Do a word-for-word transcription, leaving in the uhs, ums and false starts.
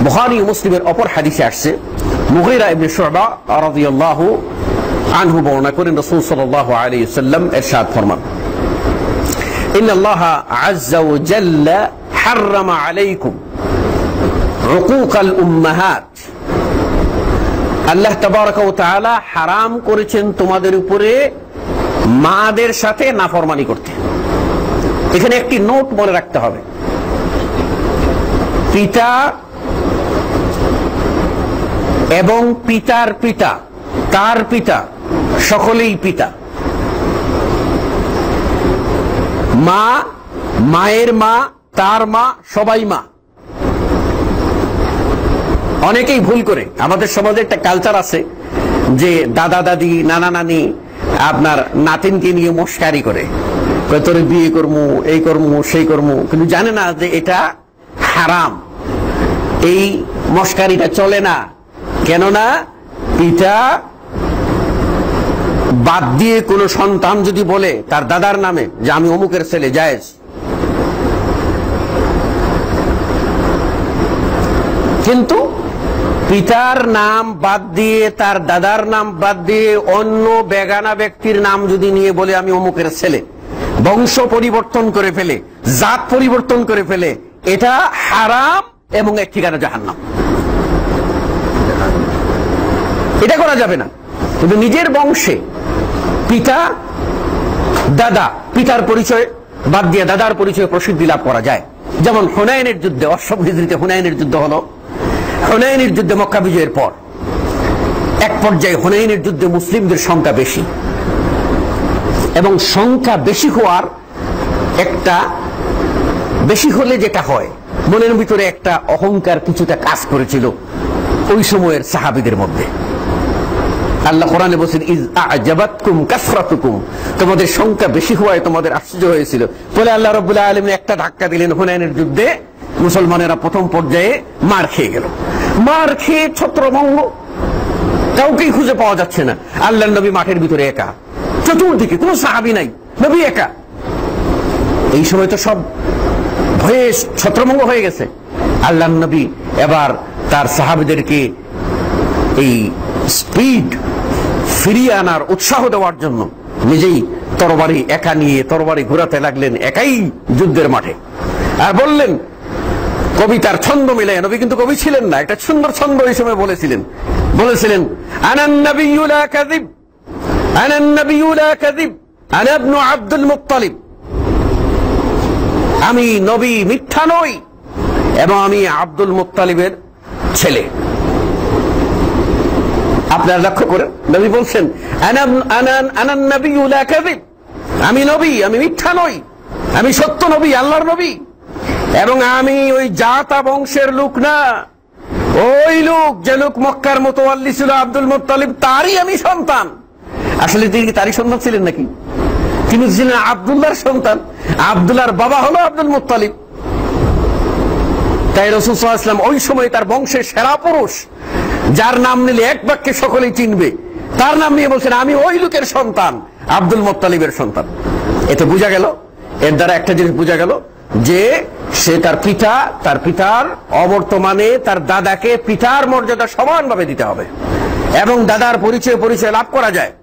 বুখারী ও মুসলিমের অপর হাদিসে আসছে, মুগীরা ইবনে শুবা রাদিয়াল্লাহু আনহু বর্ণনা করেন রাসূল সাল্লাল্লাহু আলাইহি ওয়াসাল্লাম ইরশাদ ফরমান, ইন্নাল্লাহা আযযা ওয়া জাল্লা হাররামা আলাইকুম উকুকাল উম্মাহাত, আল্লাহ তাবারক ওয়া তাআলা হারাম করেছেন তোমাদের উপরে মাদের সাথে নাফরমানি করতে। এখানে একটি নোট মনে রাখতে হবে, পিতা এবং পিতার পিতা, তার পিতা, সকলেই পিতা। মা, মায়ের মা, তার মা, সবাই মা। অনেকেই ভুল করে, আমাদের সমাজে একটা কালচার আছে যে দাদা দাদি, নানা নানি আপনার নাতিনকে নিয়ে মস্কারি করে, তোর বিয়ে করমু, এই করমু, সেই করমু, কিন্তু জানে না যে এটা হারাম। এই মস্কারিটা চলে না, কেননা পিতা বাদ দিয়ে কোন সন্তান যদি বলে তার দাদার নামে যে আমি অমুকের ছেলে, জায়েজ। কিন্তু পিতার নাম বাদ দিয়ে, তার দাদার নাম বাদ দিয়ে অন্য বেগানা ব্যক্তির নাম যদি নিয়ে বলে আমি অমুকের ছেলে, বংশ পরিবর্তন করে ফেলে, জাত পরিবর্তন করে ফেলে, এটা হারাম এবং এক ঠিকানা জাহান্নাম। এটা করা যাবে না। কিন্তু নিজের বংশে পিতা, দাদা, পিতার পরিচয় বাদ দিয়ে দাদার পরিচয় প্রসিদ্ধি লাভ করা যায়। যেমন হুনাইনের যুদ্ধে, অষ্টম হিজরিতে হুনাইনের যুদ্ধ হলো। হুনাইনের যুদ্ধে মক্কা বিজয়ের পর এক পর্যায়ে হুনাইনের যুদ্ধে মুসলিমদের সংখ্যা বেশি, এবং সংখ্যা বেশি হওয়ার একটা, বেশি হলে যেটা হয় মনের ভিতরে একটা অহংকার কিছুটা কাজ করেছিল ওই সময়ের সাহাবীদের মধ্যে। আল্লাহ কোরআনে বলেন, ইজ আ'জাবাতকুম কাসরাতুকুম, তোমাদের সংখ্যা বেশি হওয়ায় তোমাদের আশ্চর্য হয়েছিল। বলে আল্লাহ রাব্বুল আলামিন একটা ধাক্কা দিলেন, হুনাইনের যুদ্ধে মুসলমানেরা প্রথম পর্যায়ে মার খেয়ে গেল। মার খেয়ে ছত্রভঙ্গ, কাউকেই খুঁজে পাওয়া যাচ্ছে না। আল্লাহর নবী মাঠের ভিতরে একা, চতুর্দিকে কোনো সাহাবী নাই, নবী একা। এই সময় তো সব ভয়ে ছত্রভঙ্গ হয়ে গেছে। আল্লাহর নবী এবার তার সাহাবীদেরকে এই স্পিড ফিরিয়ে আনার উৎসাহ দেওয়ার জন্য নিজেই তরবারি একা নিয়ে তরবারি ঘোরাতে লাগলেন, একাই যুদ্ধের মাঠে। আর বললেন, কবিতার ছন্দ মিলে, নবী কিন্তু কবি ছিলেন না, একটা সুন্দর ছন্দ এই সময় বলেছিলেন, বলেছিলেন আনান নাবিয়্যু লা কাযিব, আনান নাবিয়্যু লা কাযিব, আনা ইবনু আব্দুল মুত্তালিব, আমি নবী, মিথ্যা নই, এবং আমি আব্দুল মুত্তালিবের ছেলে। আপনারা লক্ষ্য করেন, নবী বলছেন আনান নাবিয়্যু লা কাযিব, আমি নবী, আমি মিথ্যা নই, আমি সত্য নবী, আল্লাহর নবী, এবং আমি ওই জাতা বংশের লোক না, ওই লোক যে লোক মক্কার মুতাওয়াল্লি ছিল আব্দুল মুত্তালিব, তারই আমি সন্তান। আসলে তিনি তারই সন্তান ছিলেন নাকি? তিনি ছিলেন আব্দুল্লাহর সন্তান। আব্দুল্লাহর বাবা হলো আব্দুল মুত্তালিব। তাই রাসূল সাল্লাল্লাহু আলাইহি ওয়াসাল্লাম ওই সময় তার বংশের সেরা পুরুষ, যার নাম নিলে এক বাক্যে সকলেই চিনবে, তার নাম নিয়ে বলছেন আমি ওই লোকের সন্তান, আব্দুল মুত্তালিবের সন্তান। এতে বোঝা গেল, এর দ্বারা একটা জিনিস বোঝা গেল যে সে তার পিতা, তার পিতার অবর্তমানে তার দাদাকে পিতার মর্যাদা সমানভাবে দিতে হবে, এবং দাদার পরিচয় পরিচয় লাভ করা যায়।